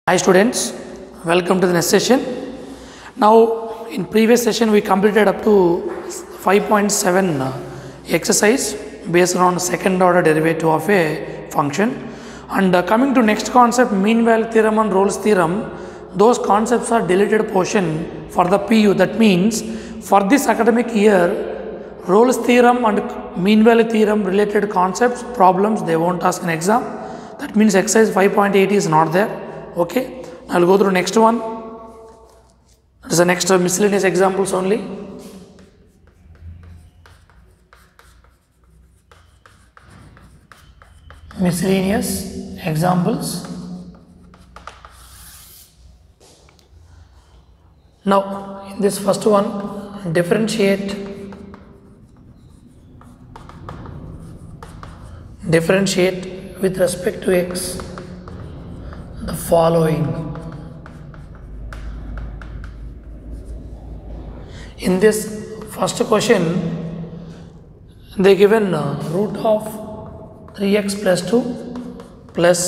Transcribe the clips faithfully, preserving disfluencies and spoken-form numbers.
Hi students, welcome to the next session. Now in previous session we completed up to five point seven uh, exercise based on second order derivative of a function, and uh, coming to next concept, mean value theorem and Rolle's theorem, those concepts are deleted portion for the P U. That means for this academic year, Rolle's theorem and mean value theorem related concepts, problems they won't ask in exam. That means exercise five point eight is not there. Okay, I will go through next one. That is the next uh, miscellaneous examples only. Miscellaneous examples. Now in this first one, differentiate differentiate with respect to x the following. In this first question, they given uh, root of three x plus two plus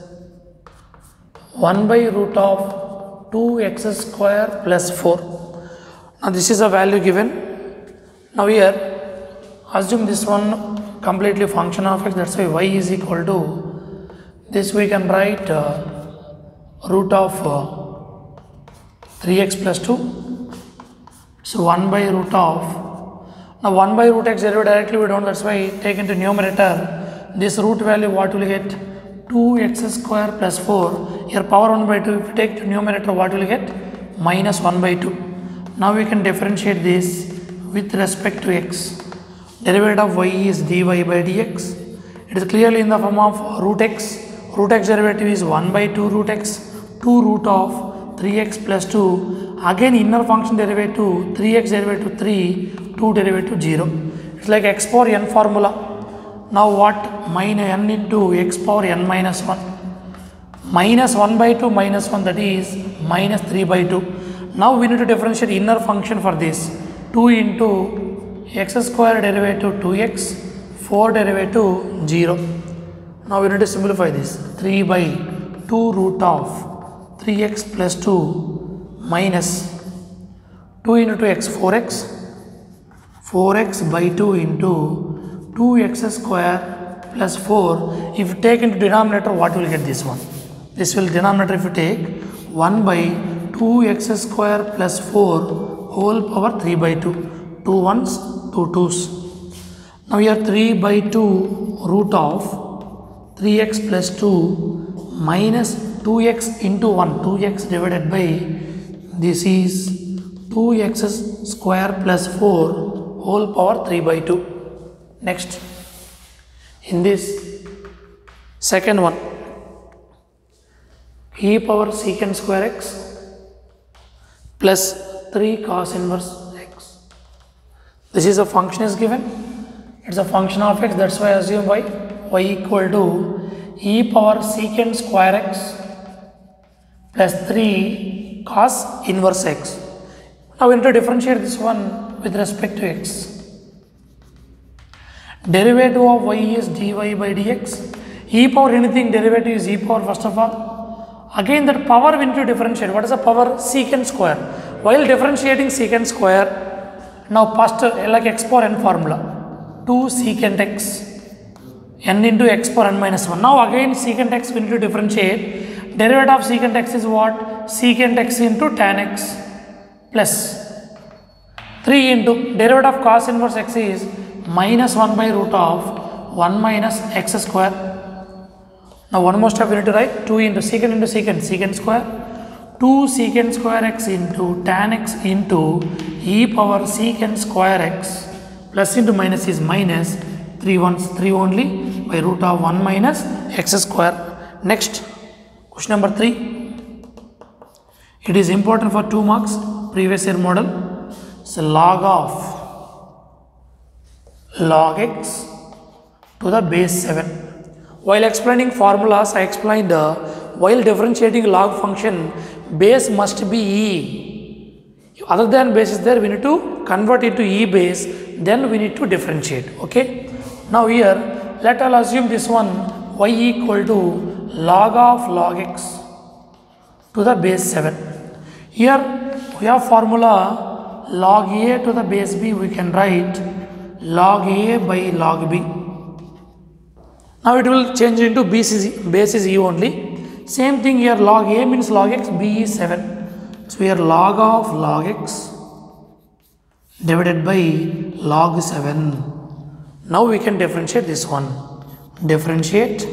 one by root of two x square plus four. Now this is a value given. Now here assume this one completely function of x, that's why y is equal to this. We can write uh, root of uh, three x plus two, so one by root of, now one by root x derivative directly we don't, that's why take into numerator this root value, what will get two x square plus four, here power one by two, if you take to numerator what will you get, minus one by two. Now we can differentiate this with respect to x. Derivative of y is dy by dx. It is clearly in the form of root x. Root x derivative is one by two root x, two root of three x plus two. Again inner function derivative three x derivative three, two derivative zero. It's like x power n formula. Now what? Minus n into x power n minus one. Minus one by two minus one, that is minus three by two. Now we need to differentiate inner function for this. two into x square derivative two x, four derivative zero. Now we need to simplify this. three by two root of three x plus two minus two into two x, four x, four x by two into two x square plus four. If you take into denominator, what will get this one? This will denominator, if you take one by two x square plus four whole power three by two. two ones, two twos. Now here three by two root of three x plus two minus two x into one, two x divided by, this is two x square plus four whole power three by two. Next, in this second one, e power secant square x plus three cos inverse x. This is a function is given. It's a function of x, that's why I assume y, y equal to e power secant square x plus three cos inverse x. Now we need to differentiate this one with respect to x. Derivative of y is dy by dx. E power anything, derivative is e power first of all. Again that power we need to differentiate. What is the power? Secant square. While differentiating secant square, now first like x power n formula, two secant x, n into x power n minus one. Now again secant x we need to differentiate. Derivative of secant x is what? Secant x into tan x plus three into derivative of cos inverse x is minus one by root of one minus x square. Now one more step we need to write, two into secant into secant, secant square, two secant square x into tan x into e power secant square x plus into minus is minus, three ones, three only by root of one minus x square. Next, question number three. It is important for two marks, previous year model. So log of log x to the base seven. While explaining formulas, I explained uh, while differentiating log function, base must be e. Other than base is there, we need to convert it to e base, then we need to differentiate. Okay. Now here, let us assume this one y equal to log of log x to the base seven. Here we have formula log A to the base B, we can write log A by log B. Now it will change into base is, base is E only. Same thing here, log A means log x, B is seven. So here log of log x divided by log seven. Now we can differentiate this one. Differentiate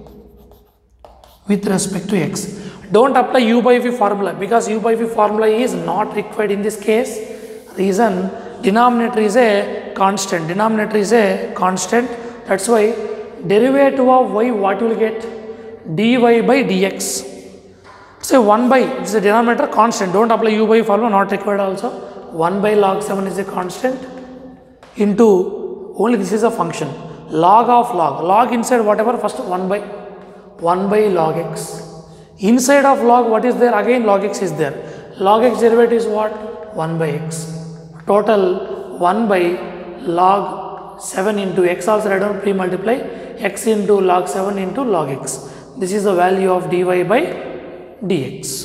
with respect to x. Don't apply u by v formula because u by v formula is not required in this case. Reason, denominator is a constant. Denominator is a constant. That's why derivative of y, what you will get? Dy by dx. So one by, it's a denominator constant. Don't apply u by formula, not required also. one by log seven is a constant into, only this is a function. Log of log. Log inside whatever, first one by, one by log x. Inside of log, what is there? Again log x is there. Log x derivative is what? one by x. Total one by log seven into x also write down, pre-multiply x into log seven into log x. This is the value of dy by dx.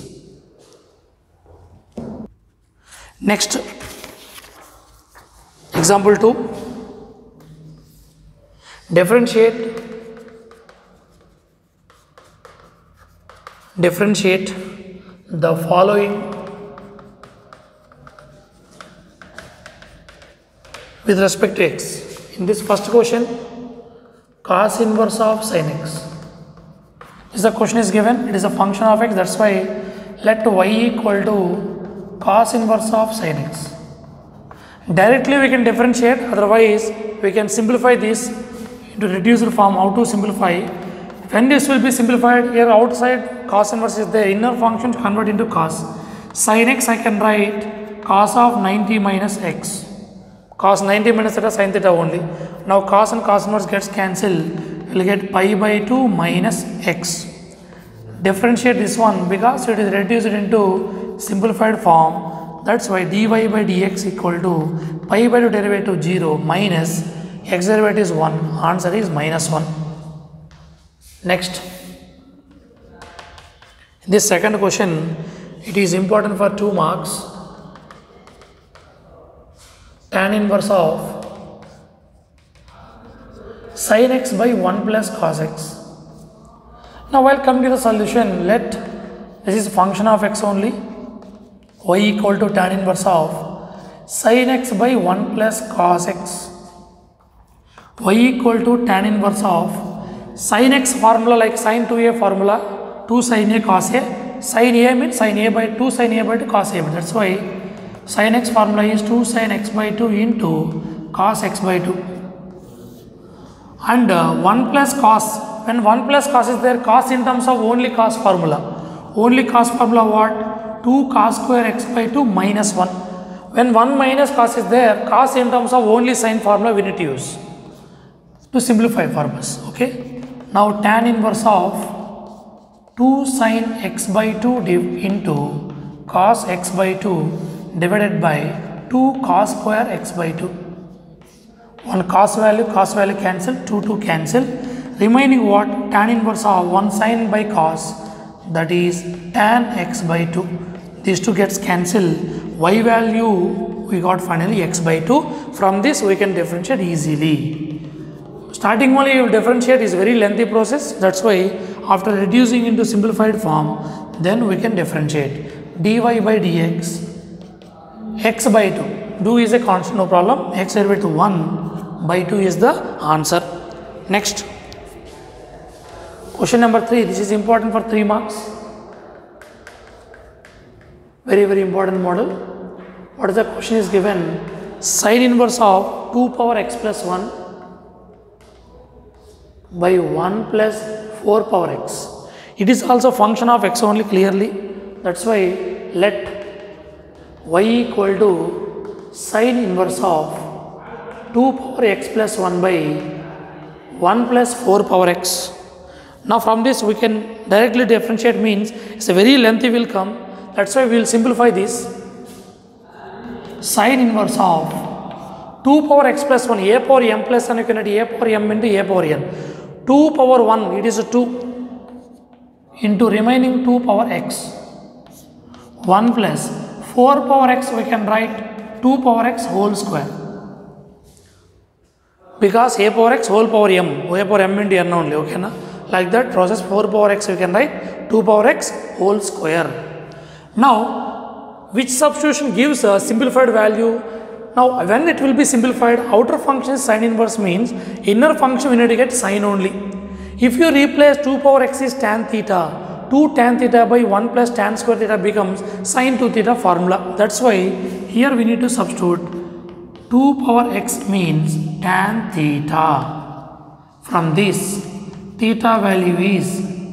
Next, example two. Differentiate differentiate the following with respect to x. In this first question, cos inverse of sin x. This the question is given, it is a function of x, that's why let y equal to cos inverse of sin x. Directly we can differentiate, otherwise we can simplify this into reduced form. How to simplify? When this will be simplified, here outside cos inverse is the inner function to convert into cos. Sin x I can write cos of ninety minus x. Cos ninety minus theta sin theta only. Now cos and cos inverse gets cancelled. We will get pi by two minus x. Differentiate this one because it is reduced into simplified form. That's why dy by dx equal to pi by two derivative zero minus x derivative is one. Answer is minus one. Next, in this second question, it is important for two marks. Tan inverse of sin x by one plus cos x. Now while coming to the solution, let this is function of x only. Y equal to tan inverse of sin x by one plus cos x. Y equal to tan inverse of sin x formula like sin two a formula, two sin a cos a. Sin a means sin a by two sin a by two cos a. That's why sin x formula is two sin x by two into cos x by two. And uh, one plus cos, when one plus cos is there, cos in terms of only cos formula. Only cos formula what? two cos square x by two minus one. When one minus cos is there, cos in terms of only sin formula we need to use to simplify formulas. Okay. Now tan inverse of two sin x by two div into cos x by two divided by two cos square x by two. One cos value, cos value cancel, two, two cancel. Remaining what? Tan inverse of one sin by cos, that is tan x by two. These two gets cancelled. Y value we got finally x by two. From this we can differentiate easily. Starting only you differentiate is very lengthy process. That's why after reducing into simplified form, then we can differentiate. Dy by dx, x by two. Do is a constant, no problem. X derivative one by two is the answer. Next, question number three. This is important for three marks. Very very important model. What is the question is given? Sin inverse of two power x plus one by one plus four power x. It is also function of x only clearly. That's why let y equal to sin inverse of two power x plus one by one plus four power x. Now from this we can directly differentiate, means it's a very lengthy will come. That's why we will simplify this. Sin inverse of two power x plus one, a power m plus one, you can write a power m into a power n. two power one, it is a two into remaining two power x. one plus four power x we can write two power x whole square. Because a power x whole power m, a power m into n only, okay na? Like that process four power x we can write two power x whole square. Now, which substitution gives a simplified value? Now, when it will be simplified, outer function is sine inverse means inner function we need to get sine only. If you replace two power x is tan theta, two tan theta by one plus tan square theta becomes sine two theta formula. That's why here we need to substitute two power x means tan theta. From this, theta value is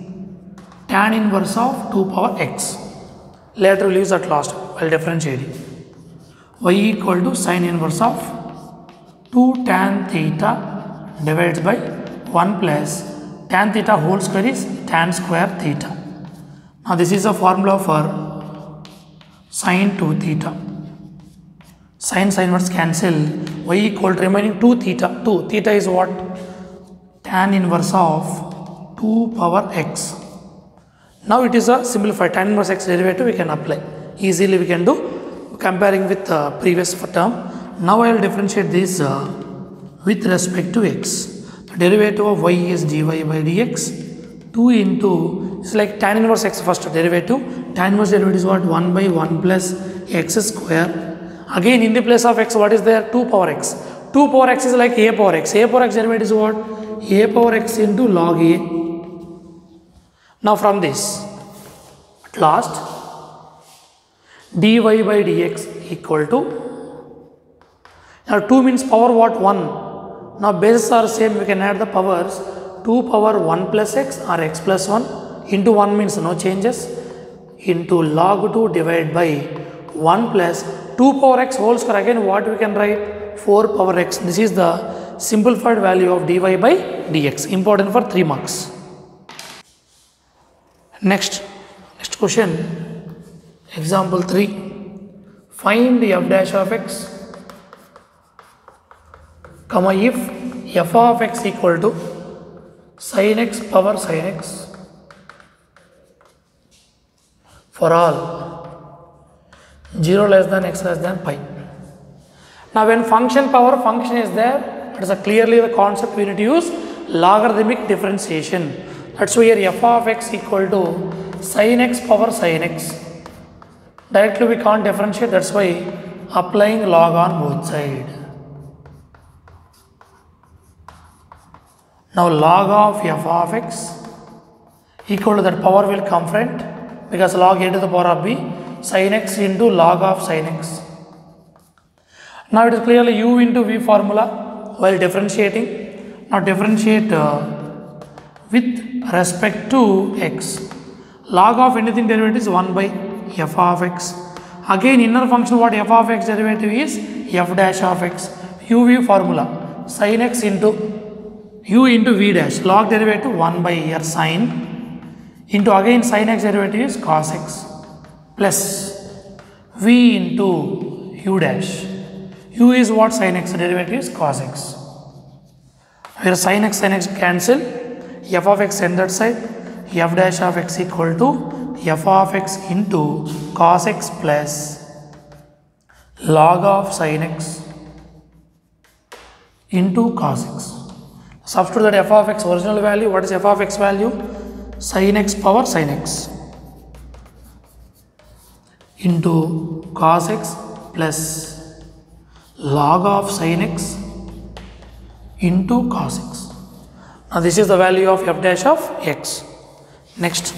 tan inverse of two power x. Later we'll use at last while differentiating. Y equal to sine inverse of two tan theta divided by one plus tan theta whole square is tan square theta. Now this is a formula for sine two theta. Sine sine inverse cancel. Y equal to remaining two theta. two theta is what? Tan inverse of two power x. Now it is a simplified tan inverse x derivative we can apply. Easily we can do comparing with the uh, previous term. Now I will differentiate this uh, with respect to x. The derivative of y is dy by dx. two into, it's like tan inverse x first derivative. Tan inverse derivative is what? one by one plus x square. Again in the place of x what is there? two power x. two power x is like a power x. A power x derivative is what? A power x into log a. Now from this, at last, dy by dx equal to, now two means power what? one. Now bases are same, we can add the powers, two power one plus x or x plus one into one means no changes, into log two divided by one plus two power x whole square. Again what we can write? four power x. This is the simplified value of dy by dx, important for three marks. Next, next question, example three. Find f dash of x, comma if f of x equal to sin x power sin x for all zero less than x less than pi. Now when function power function is there, it is a clearly the concept we need to use logarithmic differentiation. That's why here f of x equal to sin x power sin x. Directly we can't differentiate, that's why applying log on both sides. Now log of f of x equal to that power will come front because log a to the power of b, sin x into log of sin x. Now it is clearly u into v formula while differentiating. Now differentiate uh, with respect to x. Log of anything derivative is one by f of x. Again inner function what f of x derivative is f dash of x. uv formula sin x into u into v dash, log derivative one by here sin into again sin x derivative is cos x plus v into u dash. U is what? Sin x derivative is cos x. Here sin x sin x cancel, f of x on that side, f dash of x equal to f of x into cos x plus log of sin x into cos x. Substitute that f of x original value. What is f of x value? Sin x power sin x into cos x plus log of sin x into cos x. Now this is the value of f dash of x. Next,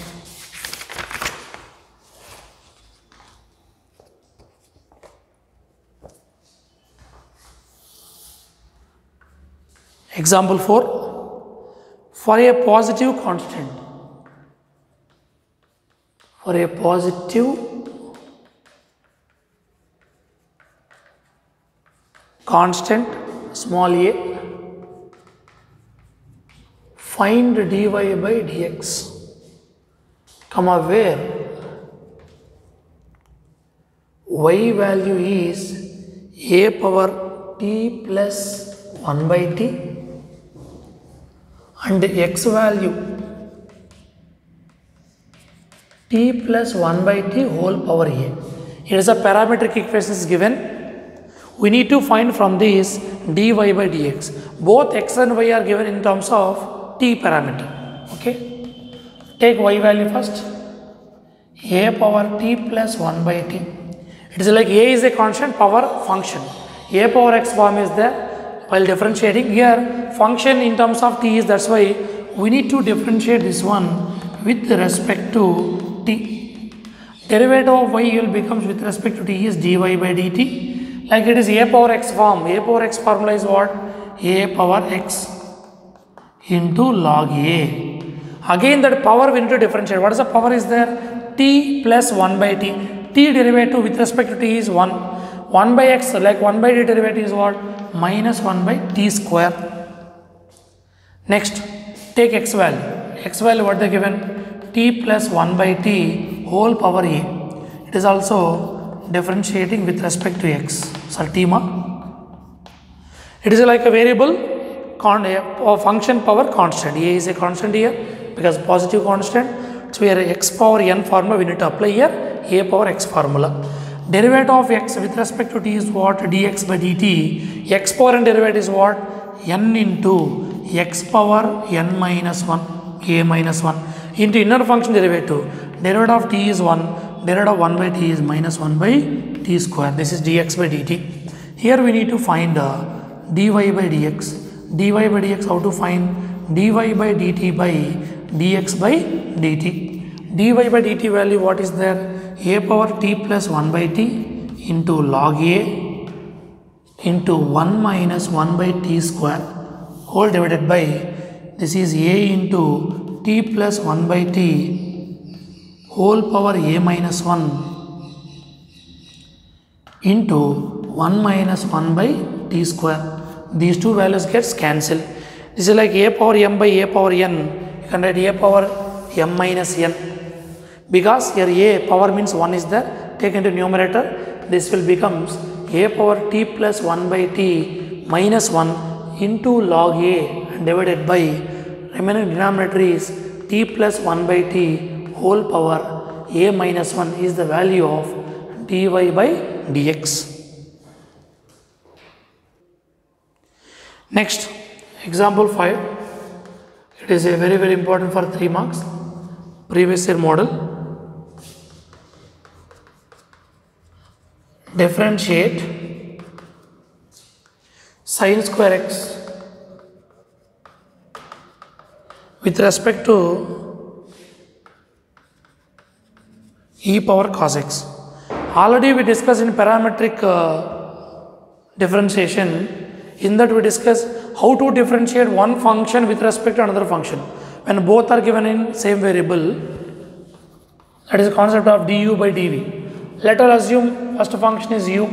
example four. For a positive constant, for a positive constant small a, find dy by dx, comma where y value is a power t plus one by t and x value t plus one by t whole power a. Here is a parametric equation is given. We need to find from this dy by dx. Both x and y are given in terms of t parameter. Okay. Take y value first. A power t plus one by t. It is like a is a constant power function. A power x form is there. While differentiating here, function in terms of t is, that's why we need to differentiate this one with respect to t. Derivative of y will becomes with respect to t is dy by dt. Like it is a power x form. A power x formula is what? A power x into log a. Again that power we need to differentiate. What is the power is there? T plus one by t. T derivative with respect to t is one. one by x, like one by t derivative is what? Minus one by t square. Next, take x value. X value what they given? T plus one by t whole power a. It is also differentiating with respect to x. So, t ma. It is like a variable con a function power constant. A is a constant here because positive constant. So, here x power n formula we need to apply here a power x formula. Derivative of x with respect to t is what? Dx by dt. X power n derivative is what? N into x power n minus one, a minus one into inner function derivative. Derivative of t is one, derivative of one by t is minus one by t square. This is dx by dt. Here we need to find uh, dy by dx. Dy by dx, how to find? Dy by dt by dx by dt. Dy by dt value what is there? A power t plus one by t into log a into one minus one by t square whole divided by, this is a into t plus one by t whole power a minus one into one minus one by t square. These two values gets cancelled. This is like a power m by a power n. You can write a power m minus n. Because here a power means one is there, take into numerator, this will becomes a power t plus one by t minus one into log a and divided by remaining denominator is t plus one by t whole power a minus one is the value of dy by dx. Next, example five. It is a very very important for three marks, previous year model. Differentiate sin square x with respect to e power cos x. Already we discussed in parametric uh, differentiation. In that we discussed how to differentiate one function with respect to another function when both are given in same variable. That is the concept of du by dv. Let us assume first function is u,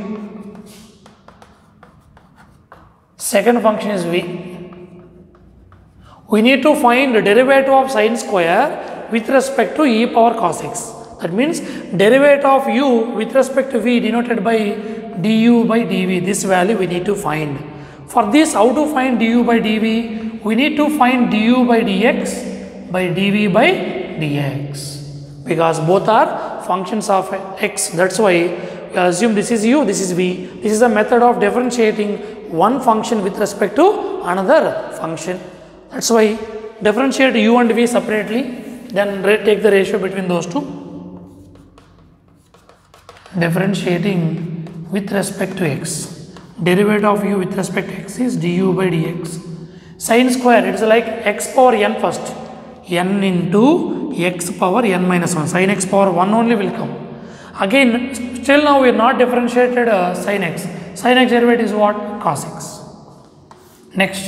second function is v. We need to find the derivative of sin square with respect to e power cos x. That means derivative of u with respect to v denoted by du by dv. This value we need to find. For this, how to find du by dv? We need to find du by dx by dv by dx, because both are functions of x. That's why we assume this is u, this is v. This is a method of differentiating one function with respect to another function. That's why differentiate u and v separately, then take the ratio between those two. Differentiating with respect to x. Derivative of u with respect to x is du by dx. Sin square, it is like x power n first. N into x power n minus one. Sin x power one only will come. Again, still now we are not differentiated uh, sin x. Sin x derivative is what? Cos x. Next.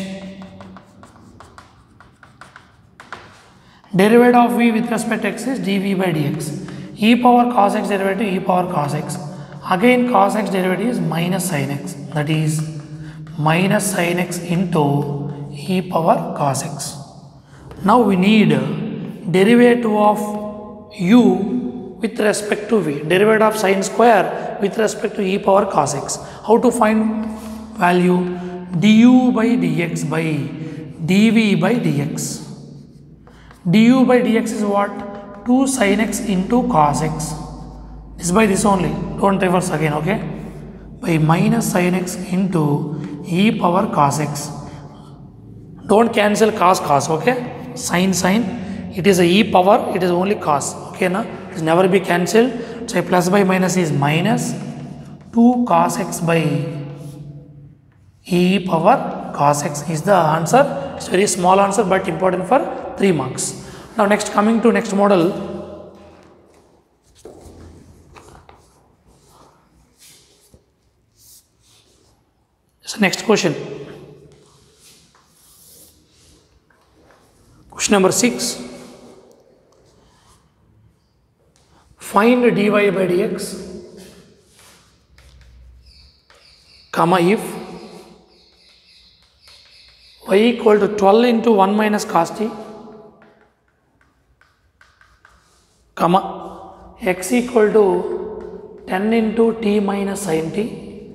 Derivative of v with respect to x is dv by dx. E power cos x derivative, e power cos x. Again cos x derivative is minus sin x. That is minus sin x into e power cos x. Now we need derivative of u with respect to v. Derivative of sin square with respect to e power cos x. How to find value? Du by dx by dv by dx. Du by dx is what? two sin x into cos x. This by this only, don't reverse again, okay? By minus sin x into e power cos x. Don't cancel cos cos, okay? Sin sin, it is a e power, it is only cos, okay? Na? It never be cancelled. So plus by minus is minus two cos x by e power cos x is the answer. It's very small answer but important for three marks. Now next, coming to next model. So next question. Question number six. Find dy by dx, comma if y equal to twelve into one minus cos t, comma x equal to ten into t minus sin t,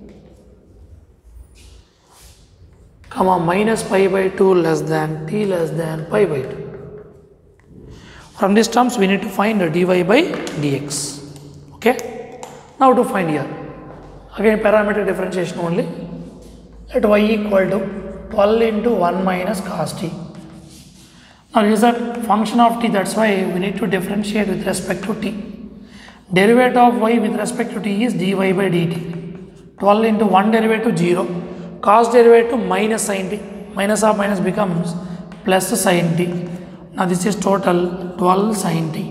comma minus pi by two less than t less than pi by two. From these terms we need to find dy by dx. Okay. Now to find here, again parametric differentiation only. Let y equal to twelve into one minus cos t. Now this is a function of t, that's why we need to differentiate with respect to t. Derivative of y with respect to t is dy by dt. twelve into one derivative zero. Cos derivative minus sin t. Minus of minus becomes plus sin t. Now this is total twelve sin t.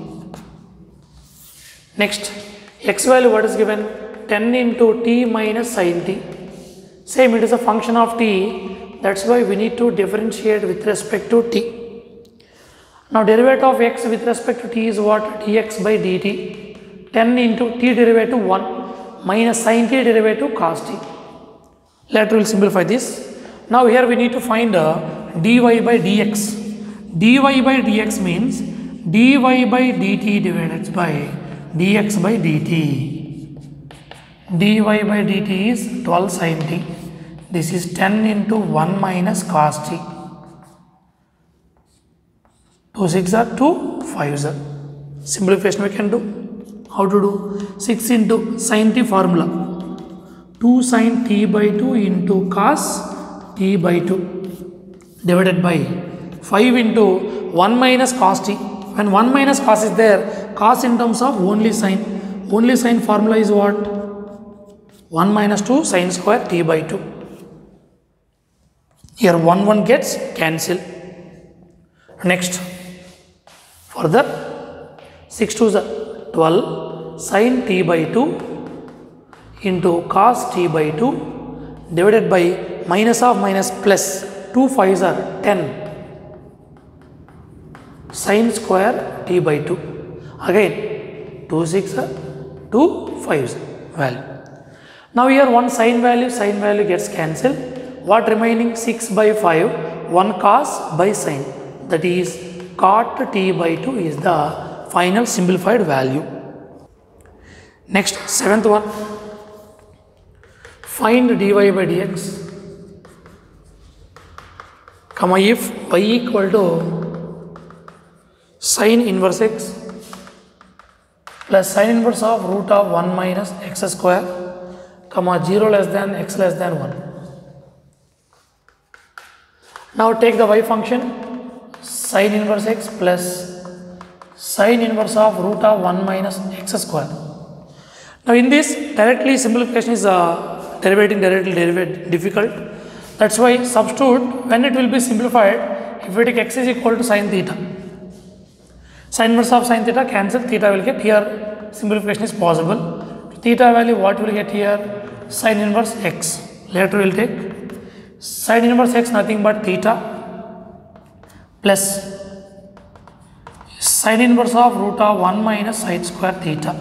Next, x value what is given? ten into t minus sin t. Same, it is a function of t. That's why we need to differentiate with respect to t. Now derivative of x with respect to t is what? Dx by dt. ten into t derivative one minus sin t derivative cos t. Later we will simplify this. Now here we need to find uh, dy by dx. Dy by dx means dy by dt divided by dx by dt. Dy by dt is twelve sin t. This is ten into one minus cos t. two six are two, five are. Simplification we can do. How to do? six into sin t formula. two sin t by two into cos t by two divided by five into one minus cos t. When one minus cos is there, cos in terms of only sin. Only sin formula is what? one minus two sin square t by two. Here one one gets cancelled. Next, further six twos are twelve sin t by two into cos t by two divided by minus of minus plus two fives are ten sin square t by two. Again two six are two fives value. Now here one sin value, sin value gets cancelled. What remaining? six by five, one cos by sin. That is cot t by two is the final simplified value. Next, seventh one. Find dy by dx, comma if y equal to sin inverse x plus sin inverse of root of one minus x square, comma zero less than x less than one. Now take the y function, sin inverse x plus sin inverse of root of one minus x square. Now in this directly simplification is uh, derivating directly derivate difficult. That's why substitute when it will be simplified, if we take x is equal to sin theta. Sin inverse of sin theta cancel, theta will get here, simplification is possible. Theta value what will get here? Sin inverse x. Later we will take sin inverse x nothing but theta plus sin inverse of root of one minus sin square theta.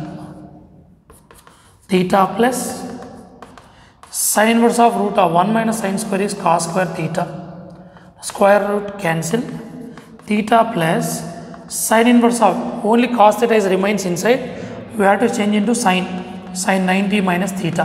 Theta plus sin inverse of root of one minus sin square is cos square theta. Square root cancel. Theta plus sin inverse of only cos theta is remains inside. We have to change into sin. Sin ninety minus theta.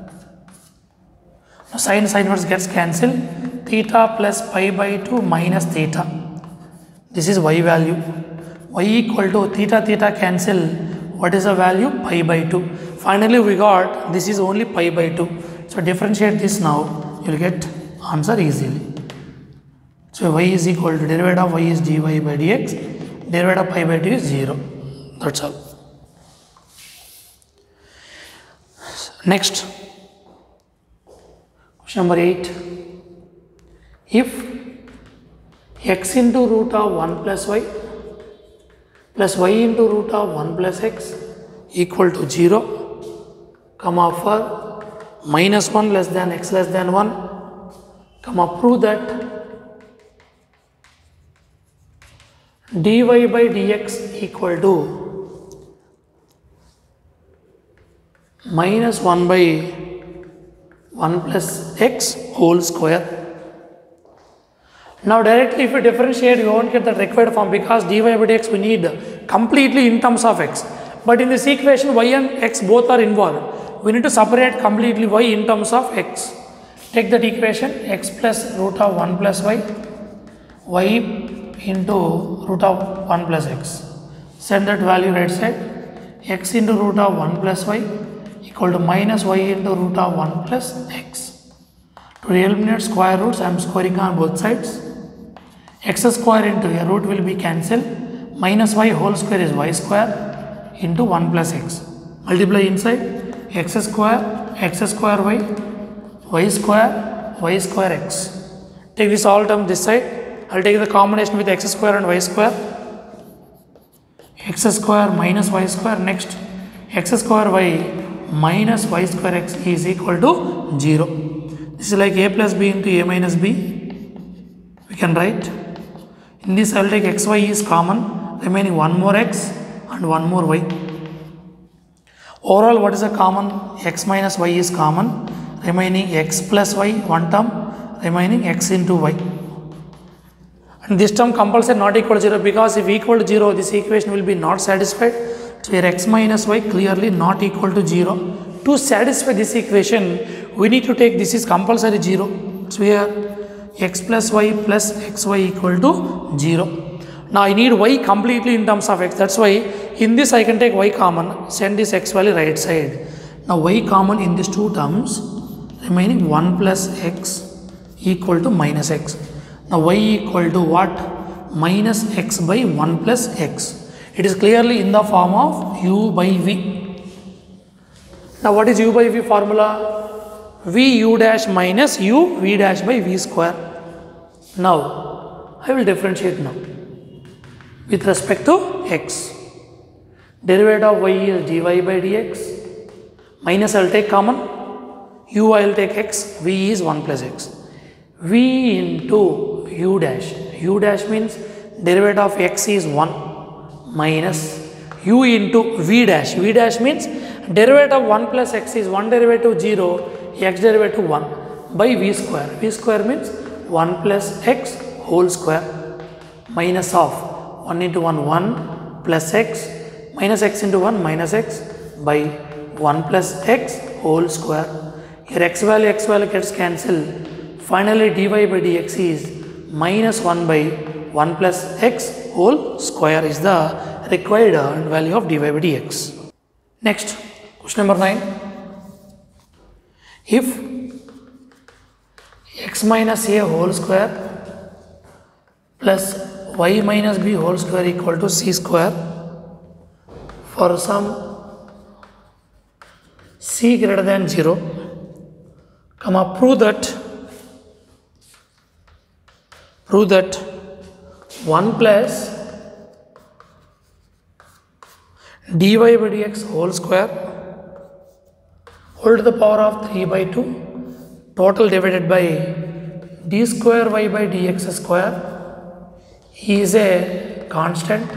Now sin sin inverse gets cancelled. Theta plus pi by two minus theta. This is y value. y equal to theta theta cancel. What is the value? Pi by two. Finally we got this is only pi by two. So differentiate this now, you will get answer easily. So y is equal to derivative of y is dy by dx, derivative of pi by two is zero. That's all. Next, question number eight. If x into root of one plus y plus y into root of one plus x equal to zero, comma for minus one less than x less than one, comma prove that dy by dx equal to minus one by one plus x whole square. Now directly if you differentiate, you won't get the required form because dy by dx we need completely in terms of x. But in this equation y and x both are involved. We need to separate completely y in terms of x. Take that equation, x plus root of one plus y, y into root of one plus x. Send that value right side, x into root of one plus y equal to minus y into root of one plus x. To eliminate square roots, I am squaring on both sides. X square into a root will be cancelled. Minus y whole square is y square into one plus x. Multiply inside, x square, x square y, y square, y square x. Take this all term this side. I will take the combination with x square and y square. X square minus y square. Next, x square y minus y square x is equal to zero. This is like a plus b into a minus b. We can write. In this I will take xy is common, remaining one more x and one more y. Overall what is a common? X minus y is common, remaining x plus y, one term, remaining x into y. And this term compulsory not equal to zero because if equal to zero, this equation will be not satisfied. So here x minus y clearly not equal to zero. To satisfy this equation, we need to take this is compulsory zero. So here x plus y plus xy equal to zero. Now I need y completely in terms of x. That's why in this I can take y common, send this x value right side. Now y common in these two terms, remaining one plus x equal to minus x. Now y equal to what? Minus x by one plus x. It is clearly in the form of u by v. Now what is u by v formula? V u dash minus u v dash by v square. Now I will differentiate now with respect to x. Derivative of y is dy by dx. Minus I will take common. U I will take x. V is one plus x. V into u dash. U dash means derivative of x is one. Minus u into v dash. V dash means derivative of one plus x is one derivative zero, x derivative one by v square. V square means one plus x whole square minus of one into one, one plus x minus x into one minus x by one plus x whole square. Here x value, x value gets cancelled. Finally dy by dx is minus one by one plus x whole square is the required value of dy by dx. Next, question number nine. If x minus a whole square plus y minus b whole square equal to c square for some c greater than zero, comma prove that prove that one plus dy by dx whole square whole to the power of three by two total divided by d square y by dx square is a constant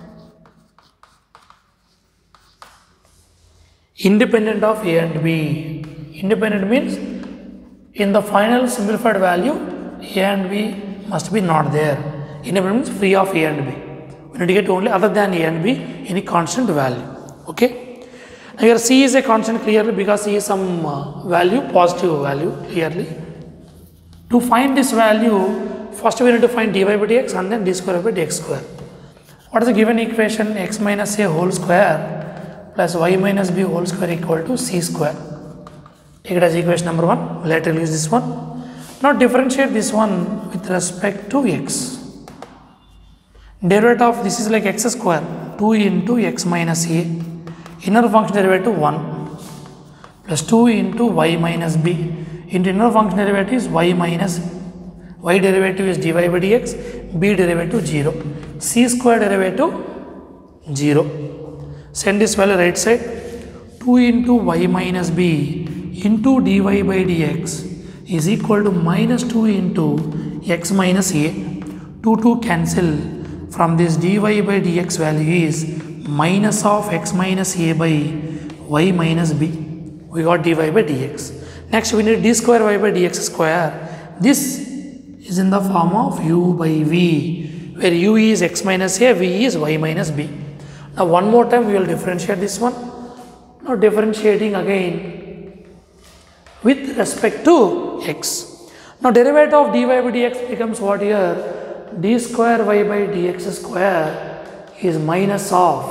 independent of a and b. Independent means in the final simplified value a and b must be not there. Independent means free of a and b. We need to get only other than a and b any constant value. Okay. Now here c is a constant clearly because c is some uh, value, positive value clearly. To find this value, first we need to find dy by dx and then d square by dx square. What is the given equation? X minus a whole square plus y minus b whole square equal to c square. Take it as equation number one. Later use this one. Now differentiate this one with respect to x. Derivative of this is like x square, two into x minus a. Inner function derivative one plus two into y minus b. Into inner function derivative is y minus y derivative is dy by dx, b derivative zero, c square derivative zero. Send this value right side. two into y minus b into dy by dx is equal to minus two into x minus a. two two cancel. From this dy by dx value is minus of x minus a by y minus b. We got dy by dx. Next we need d square y by dx square. This is in the form of u by v, where u is x minus a, v is y minus b. Now one more time we will differentiate this one. Now differentiating again with respect to x. Now derivative of dy by dx becomes what here? D square y by dx square is minus of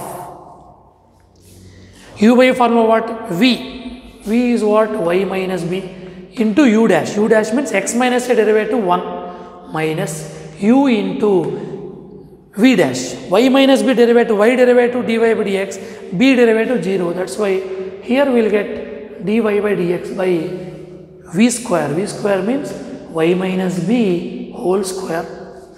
u by formula what? V. V is what? Y minus b into u dash. U dash means x minus a derivative one minus u into v dash. Y minus b derivative, y derivative dy by dx, b derivative zero. That's why here we will get dy by dx by v square. V square means y minus b whole square.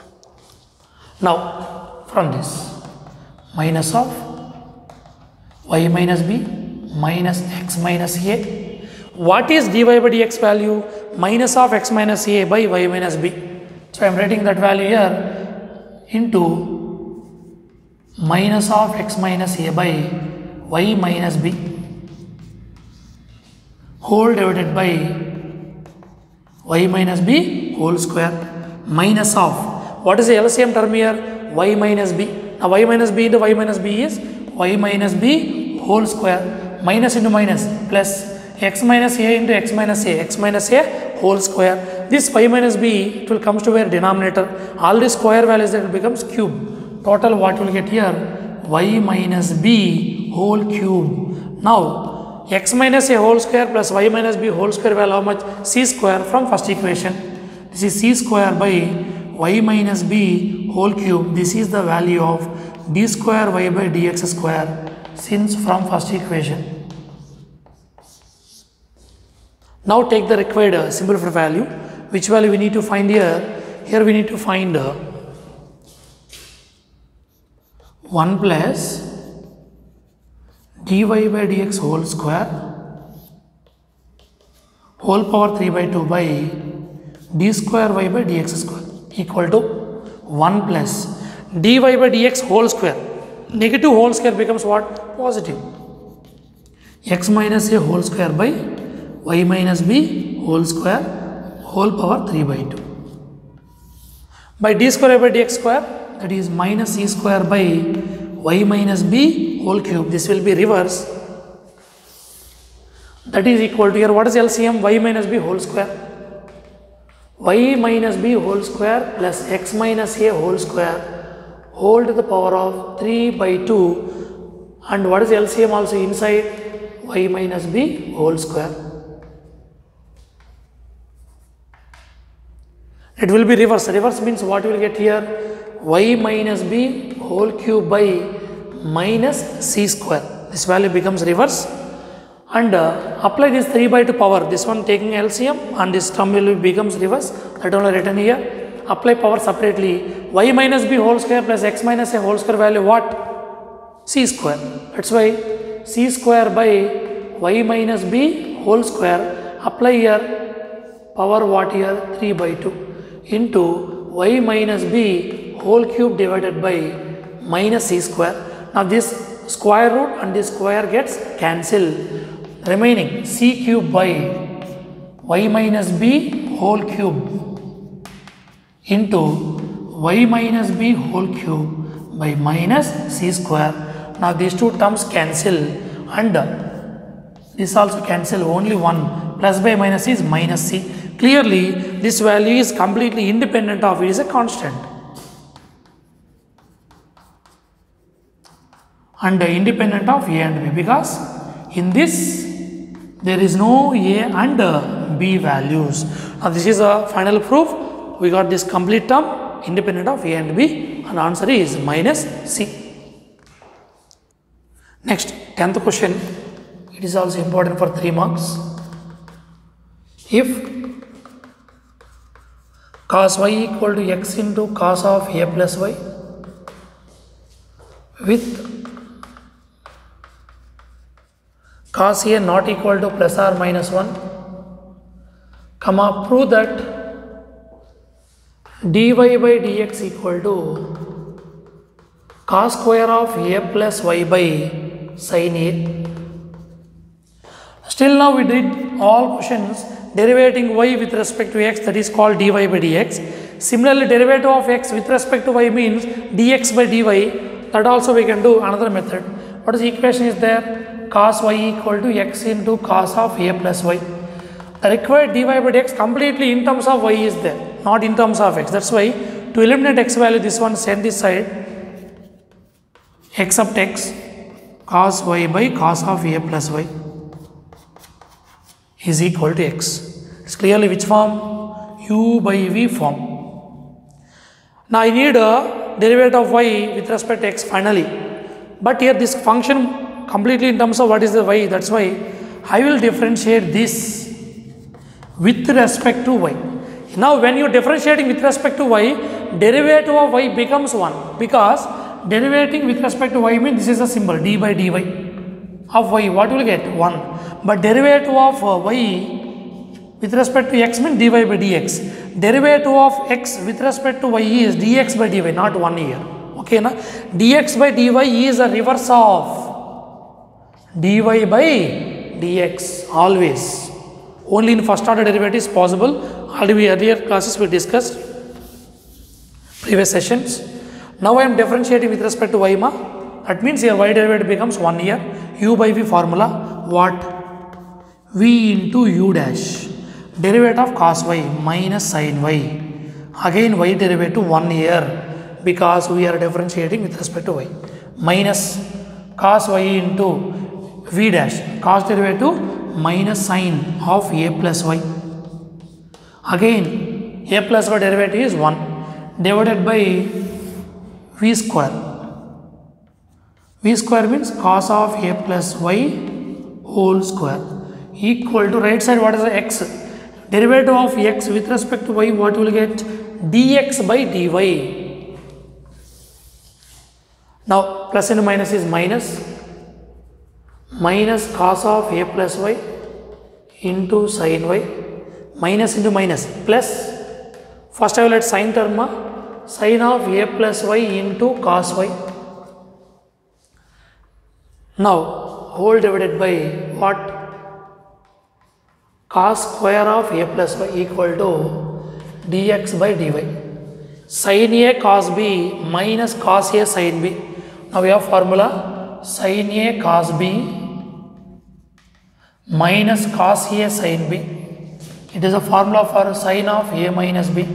Now from this minus of y minus b minus x minus a. What is dy by dx value? Minus of x minus a by y minus b. So I am writing that value here into minus of x minus a by y minus b whole divided by y minus b whole square minus of, what is the L C M term here? Y minus b. Now y minus b into y minus b is y minus b whole square, minus into minus plus x minus a into x minus a, x minus a whole square. This y minus b, it will comes to where denominator. All the square values that becomes cube. Total what you will get here? Y minus b whole cube. Now x minus a whole square plus y minus b whole square value how much? C square from first equation. This is c square by y minus b whole cube. This is the value of d square y by dx square since from first equation. Now take the required uh, simplified value. Which value we need to find here? Here we need to find uh, one plus dy by dx whole square whole power three by two by d square y by dx square equal to one plus dy by dx whole square. Negative whole square becomes what? Positive. X minus a whole square by y minus b whole square whole power three by two. By d square by dx square, that is minus c square by y minus b whole cube. This will be reverse. That is equal to here. What is L C M? Y minus b whole square. Y minus b whole square plus x minus a whole square whole to the power of three by two. And what is L C M also inside? Y minus b whole square. It will be reverse. Reverse means what you will get here? Y minus b whole cube by minus c square. This value becomes reverse. And uh, apply this three by two power. This one taking L C M and this term will becomes reverse. That only written here. Apply power separately. Y minus b whole square plus x minus a whole square value what? C square. That's why c square by y minus b whole square. Apply here power what here? three by two into y minus b whole cube divided by minus c square. Now this square root and this square gets cancelled. Remaining c cube by y minus b whole cube into y minus b whole cube by minus c square. Now these two terms cancel and this also cancel, only one. Plus by minus is minus c. Clearly this value is completely independent of it, is a constant. and independent of A and B, because in this there is no A and B values. Now this is a final proof. We got this complete term independent of A and B, and answer is minus C. Next, tenth question. It is also important for three marks. If cos y equal to x into cos of A plus y with cos A not equal to plus or minus one, comma, prove that dy by dx equal to cos square of A plus y by sin A. Still now we did all questions derivating y with respect to x, that is called dy by dx. Similarly, derivative of x with respect to y means dx by dy. That also we can do another method. What is the equation is there? Cos y equal to x into cos of A plus y. The required dy by dx completely in terms of y is there, not in terms of x. That's why to eliminate x value, this one send this side, except x, cos y by cos of A plus y is equal to x. It's clearly which form? U by v form. Now I need a derivative of y with respect to x finally, but here this function completely in terms of what is the y. That's why I will differentiate this with respect to y. Now when you are differentiating with respect to y, derivative of y becomes one, because derivating with respect to y means this is a symbol d by dy of y. What will get? one. But derivative of uh, y with respect to x means dy by dx. Derivative of x with respect to y is dx by dy, not one here. Okay, na? Dx by dy is a reverse of dy by dx always. Only in first order derivative is possible. Already earlier classes we discussed, previous sessions. Now I am differentiating with respect to y ma. That means here y derivative becomes one here. U by v formula, what? V into u dash. Derivative of cos y minus sin y. Again y derivative one here, because we are differentiating with respect to y. Minus cos y into v dash. Cos derivative minus sin of A plus y. Again A plus y derivative is one divided by v square. V square means cos of A plus y whole square equal to right side, what is the x? Derivative of x with respect to y, what will get? Dx by dy. Now plus and minus is minus. Minus cos of A plus y into sin y. Minus into minus plus. First I will let sin term, sin of A plus y into cos y. Now whole divided by what? Cos square of A plus y equal to dx by dy. Sin A cos b minus cos A sin b. Now we have formula sin A cos b minus cos A sin b. It is a formula for sin of A minus b.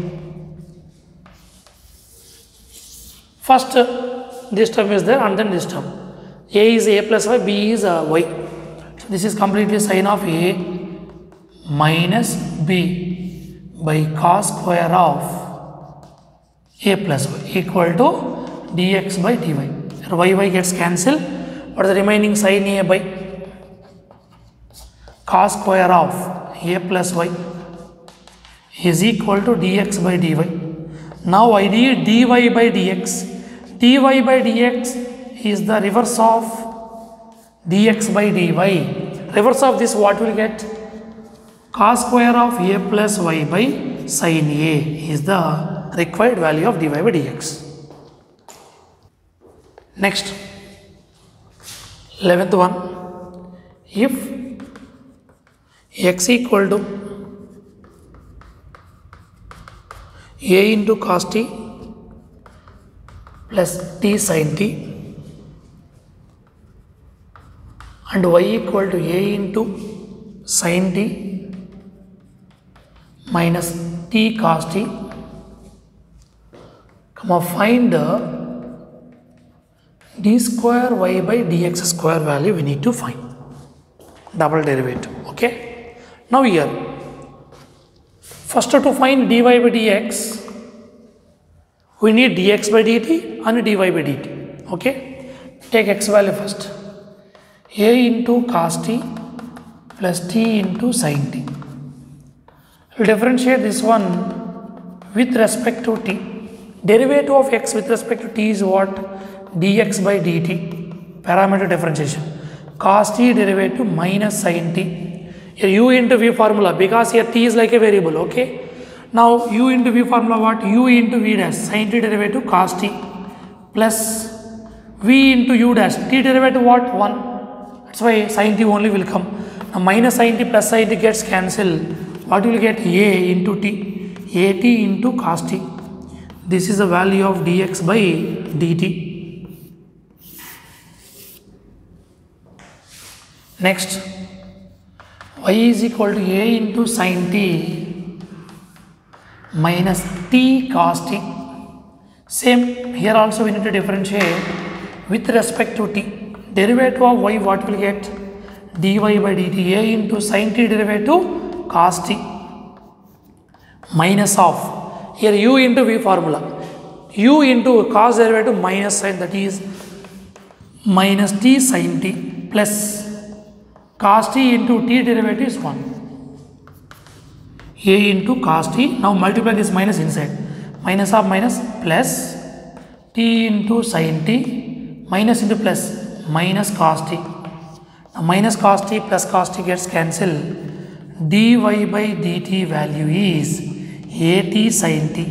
First this term is there and then this term. A is A plus y, B is uh, y. So this is completely sin of A minus b by cos square of A plus y equal to dx by dy. Y y gets cancelled. What is the remaining? sin A by cos square of A plus y is equal to dx by dy. Now I need dy by dx. Dy by dx is the reverse of dx by dy. Reverse of this, what will get? Cos square of A plus y by sin A is the required value of dy by dx. Next, eleventh one. If x equal to A into cos t plus t sin t and y equal to A into sin t minus t cos t, comma, find the d square y by dx square value we need to find. Double derivative. Okay. Now here, first to find dy by dx, we need dx by dt and dy by dt. Okay. Take x value first. A into cos t plus t into sin t. We'll differentiate this one with respect to t. Derivative of x with respect to t is what? Dx by dt. Parameter differentiation. Cos t derivative minus sin t. Here u into v formula, because here t is like a variable. Okay. Now u into v formula what? U into v dash. Sin t derivative cos t plus v into u dash. T derivative what? one. That's why sin t only will come. Now minus sin t plus sin t gets cancelled. What will get? A into t. At into cos t. This is the value of dx by dt. Next, y is equal to a into sin t minus t cos t. Same, here also we need to differentiate with respect to t. Derivative of y, what will get? Dy by dt. A into sin t derivative cos t minus of, here u into v formula, u into cos derivative minus sin, that is minus t sin t plus cos t into t derivative is one. A into cos t, now multiply this minus inside, minus of minus plus t into sin t minus into plus minus cos t. Now minus cos t plus cos t gets cancelled. Dy by dt value is at sin t.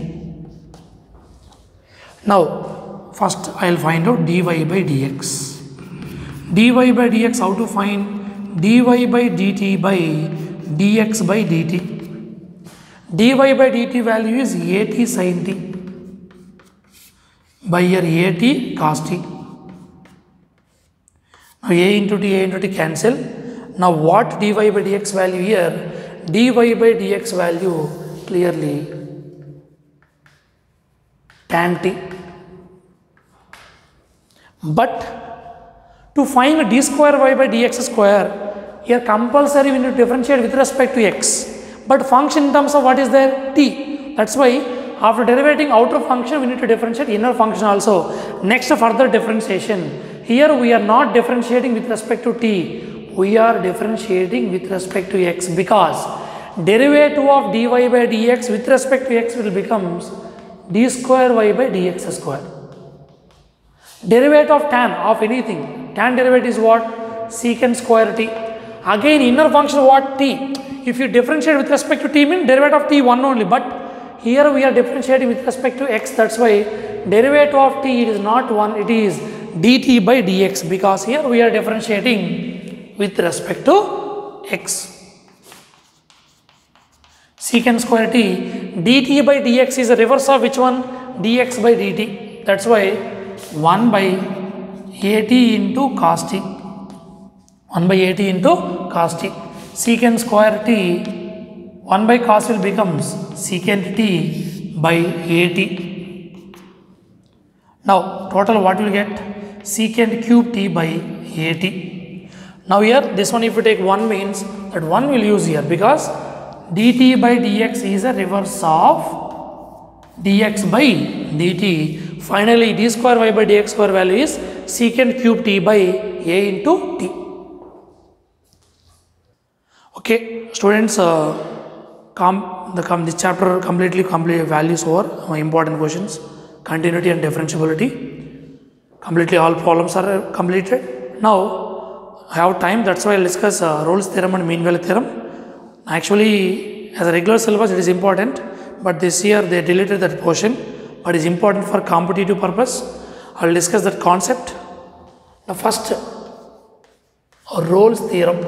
Now first I will find out dy by dx. Dy by dx, how to find? Dy by dt by dx by dt. Dy by dt value is at sin t by your at cos t. Now a into t, a into t cancel. Now what dy by dx value here? Dy by dx value clearly tan t. But to find d square y by dx square, here compulsory we need to differentiate with respect to x. But function in terms of what is there? T. That's why after derivating outer function, we need to differentiate inner function also. Next, further differentiation. Here we are not differentiating with respect to t. We are differentiating with respect to x, because derivative of dy by dx with respect to x will becomes d square y by dx square. Derivative of tan of anything, tan derivative is what? Secant square t. Again inner function what? T. If you differentiate with respect to t, mean derivative of t one only, but here we are differentiating with respect to x. That's why derivative of t, it is not one, it is dt by dx, because here we are differentiating with respect to x. Secant square t, dt by dx is a reverse of which one? Dx by dt. That's why one by at into cos t. one by at into cos t. Secant square t, one by cos will becomes secant t by at. Now total what will get? Secant cube t by at. Now here this one, if you take one, means that one will use here, because dt by dx is a reverse of dx by dt. Finally d square y by dx square value is secant cube t by a into t. Okay, students, uh, come the come this chapter completely complete values over uh, important questions, continuity and differentiability. Completely all problems are completed. Now I have time, that's why I'll discuss uh, Rolle's theorem and mean value theorem. Actually, as a regular syllabus it is important, but this year they deleted that portion, but it is important for competitive purpose. I will discuss that concept. The first, uh, Rolle's theorem.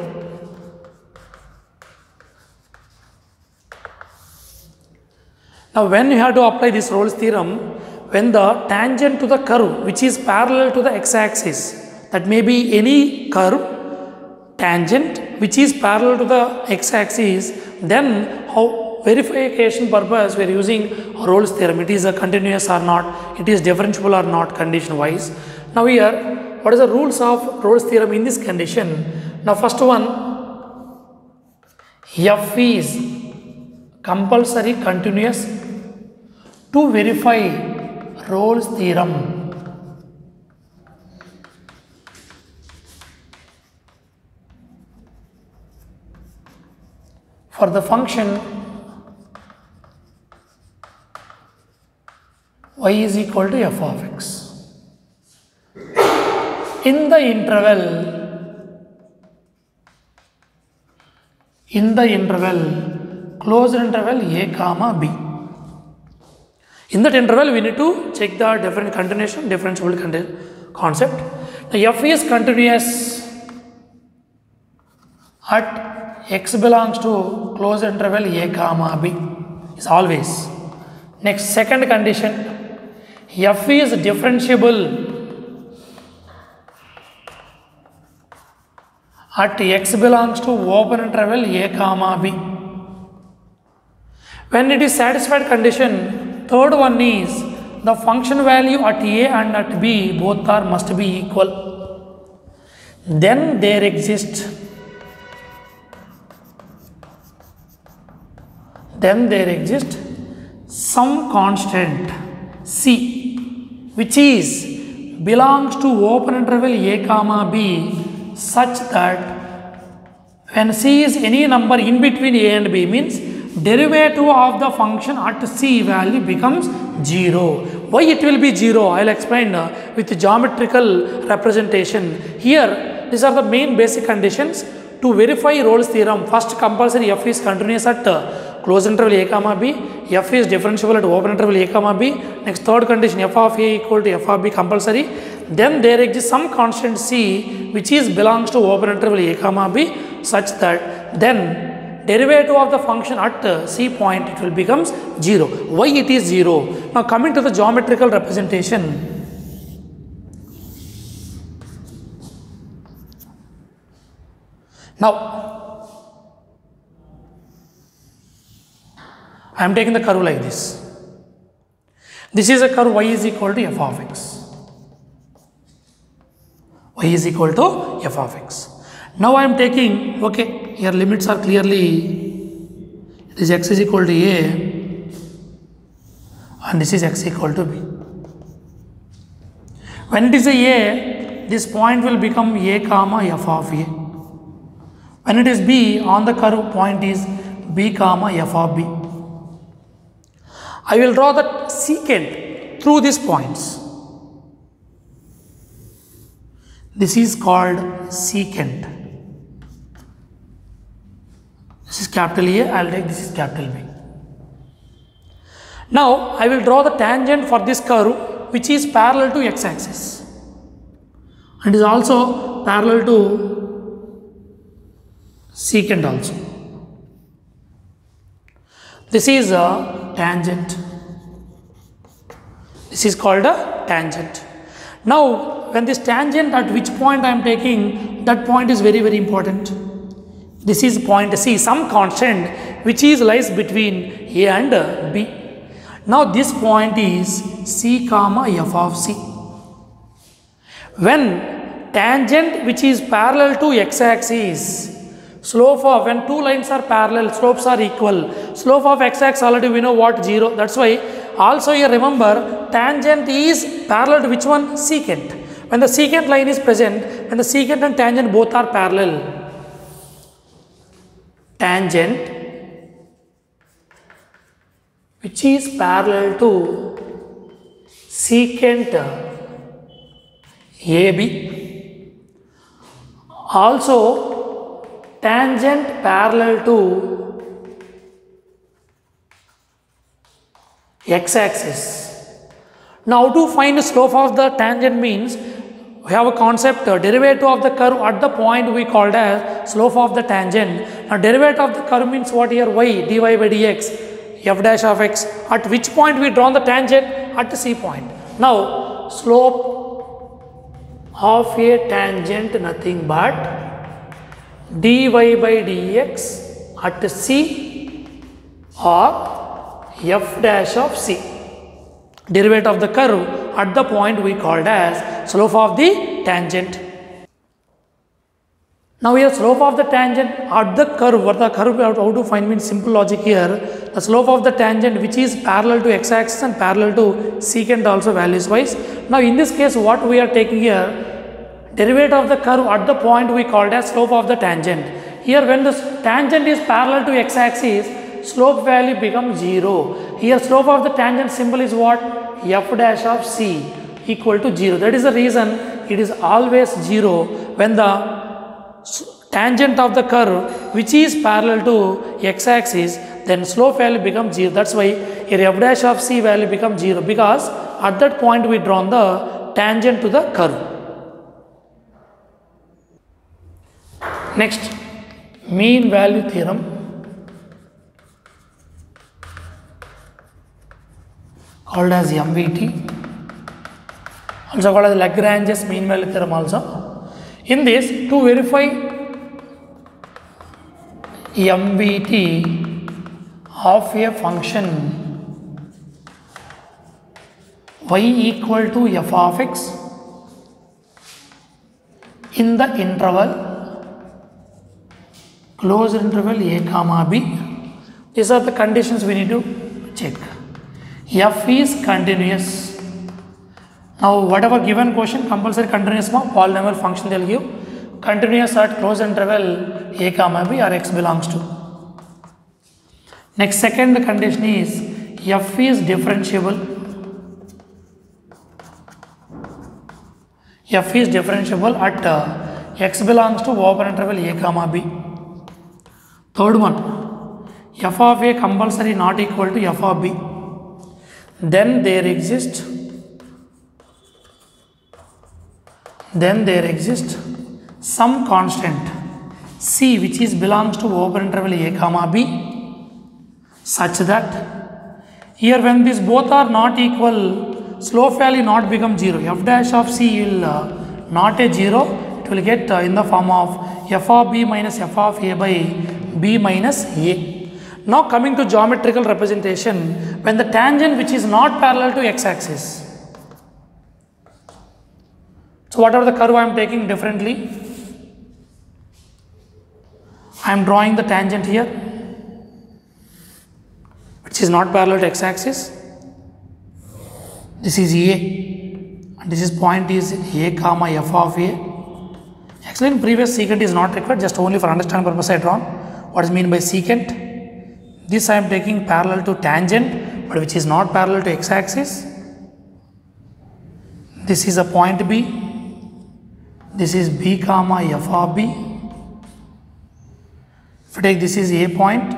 Now when you have to apply this Rolle's theorem, when the tangent to the curve which is parallel to the x-axis, that may be any curve tangent which is parallel to the x-axis, then how verification purpose we are using Rolle's theorem. It is a continuous or not, it is differentiable or not, condition wise. Now here what is the rules of Rolle's theorem in this condition? Now first one, F is compulsory continuous. To verify Rolle's theorem, for the function y is equal to f of x, in the interval, in the interval, closed interval a comma b. In that interval, we need to check the different continuation, differentiable concept. The f is continuous at x belongs to closed interval a comma b, is always. Next, second condition, f is differentiable at x belongs to open interval a comma b. When it is satisfied condition, third one is the function value at a and at b both are must be equal. Then there exists then there exists some constant c which is belongs to open interval a comma b such that when c is any number in between a and b, means derivative of the function at c value becomes zero. Why it will be zero? I will explain uh, with geometrical representation. Here, these are the main basic conditions to verify Rolle's theorem. First, compulsory f is continuous at uh, closed interval a comma b, f is differentiable at open interval a comma b. Next, third condition, f of a equal to f of b compulsory. Then there exists some constant c which is belongs to open interval a comma b such that then derivative of the function at uh, c point it will becomes zero. Why it is zero? Now coming to the geometrical representation. Now I am taking the curve like this. This is a curve y is equal to f of x. Y is equal to f of x. Now I am taking, okay, here limits are clearly, it is x is equal to a and this is x equal to b. When it is a a, this point will become a comma f of a. When it is b, on the curve point is b comma f of b. I will draw the secant through these points. This is called secant. This is capital A, I will take this is capital B. Now, I will draw the tangent for this curve which is parallel to x-axis and is also parallel to secant also. This is a tangent. This is called a tangent. Now, when this tangent at which point I am taking, that point is very very important. This is point C, some constant which is lies between A and B. Now this point is C comma f of C. When tangent which is parallel to x-axis, slope of, when two lines are parallel, slopes are equal. Slope of x-axis already we know what, zero. That's why also here remember tangent is parallel to which one? Secant. When the secant line is present, when the secant and tangent both are parallel, tangent which is parallel to secant A B, also tangent parallel to x-axis. Now to find the slope of the tangent means we have a concept, uh, derivative of the curve at the point we called as slope of the tangent. Now derivative of the curve means what here? Y, dy by dx, f dash of x. At which point we drawn the tangent? At the C point. Now slope of a tangent nothing but dy by dx at C or f dash of C. Derivative of the curve at the point we called as slope of the tangent. Now here slope of the tangent at the curve, what the curve how to find means simple logic here. The slope of the tangent which is parallel to x-axis and parallel to secant also values wise. Now in this case what we are taking here, derivative of the curve at the point we called as slope of the tangent. Here when the tangent is parallel to x-axis, slope value becomes zero. Here slope of the tangent symbol is what? F dash of c equal to zero. That is the reason it is always zero when the tangent of the curve which is parallel to x-axis, then slope value becomes zero. That's why here f dash of c value becomes zero, because at that point we drawn the tangent to the curve. Next, mean value theorem. Called as M V T, also called as Lagrange's mean value theorem also. In this, to verify M V T of a function y equal to f of x in the interval, closed interval a comma b, these are the conditions we need to check. F is continuous. Now whatever given question, compulsory continuous polynomial function they will give, continuous at closed interval a comma b or x belongs to. Next, second condition is f is differentiable. F is differentiable at uh, x belongs to open interval a comma b. Third one, f of a compulsory not equal to f of b. Then there exists then there exists some constant c which is belongs to open interval a comma b, such that here when these both are not equal, slope value not become zero. F dash of c will uh, not a zero, it will get uh, in the form of f of b minus f of a by b minus a. Now coming to geometrical representation, when the tangent which is not parallel to x-axis, so whatever the curve I am taking differently, I am drawing the tangent here which is not parallel to x-axis. This is A and this is point is a comma f of a. Actually in previous secant is not required, just only for understanding purpose I drawn. What is mean by secant? This I am taking parallel to tangent but which is not parallel to x-axis. This is a point B. This is b comma f of b. If you take this is a point,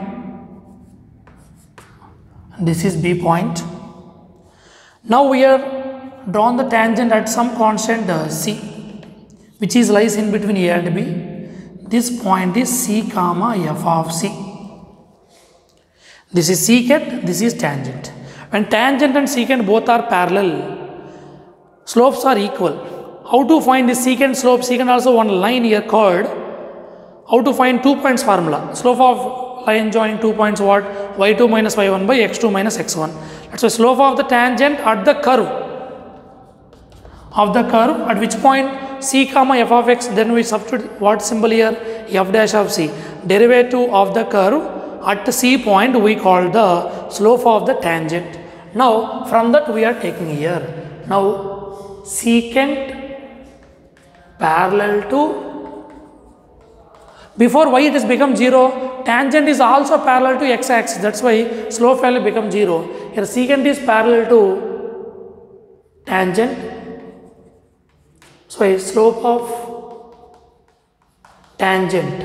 this is b point. Now we are drawn the tangent at some constant uh, c, which is lies in between a and b. This point is c comma f of c. This is secant, this is tangent. When tangent and secant both are parallel, slopes are equal. How to find the secant slope? Secant also one line here called, how to find two points formula. Slope of line joining two points what? y two minus y one by x two minus x one. That's why slope of the tangent at the curve of the curve at which point c comma f of x, then we substitute what symbol here? F dash of c. Derivative of the curve at the c point we call the slope of the tangent. Now from that we are taking here. Now secant parallel to, before y it has become zero, tangent is also parallel to x-axis, that's why slope value becomes zero. Here secant is parallel to tangent, so a slope of tangent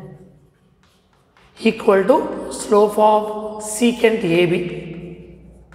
equal to slope of secant A B.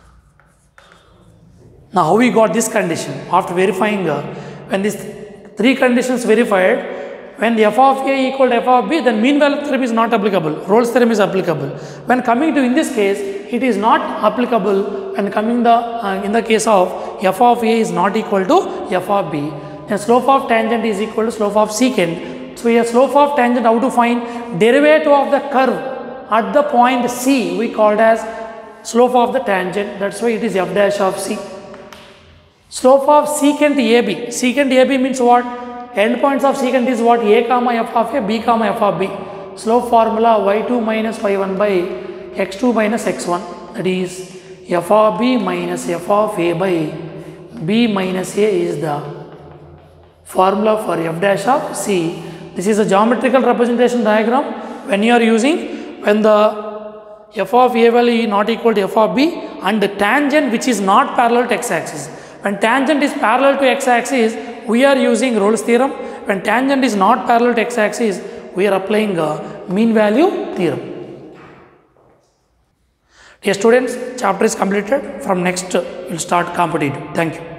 Now how we got this condition? After verifying uh, when these three conditions verified, when f of a equal to f of b, then mean value theorem is not applicable, Rolle's theorem is applicable. When coming to in this case, it is not applicable when coming the uh, in the case of f of a is not equal to f of b, then slope of tangent is equal to slope of secant. So here slope of tangent, how to find? Derivative of the curve at the point c we called as slope of the tangent, that's why it is f dash of c. Slope of secant A B. Secant A B means what? Endpoints of secant is what? A comma f of a, b comma f of b. Slope formula y two minus y one by x two minus x one. That is f of b minus f of a by b minus a is the formula for f dash of c. This is a geometrical representation diagram when you are using, when the f of a value is not equal to f of b and the tangent which is not parallel to x-axis. When tangent is parallel to x-axis, we are using Rolle's theorem. When tangent is not parallel to x-axis, we are applying a mean value theorem. Dear students, chapter is completed. From next, we will start competitive. Thank you.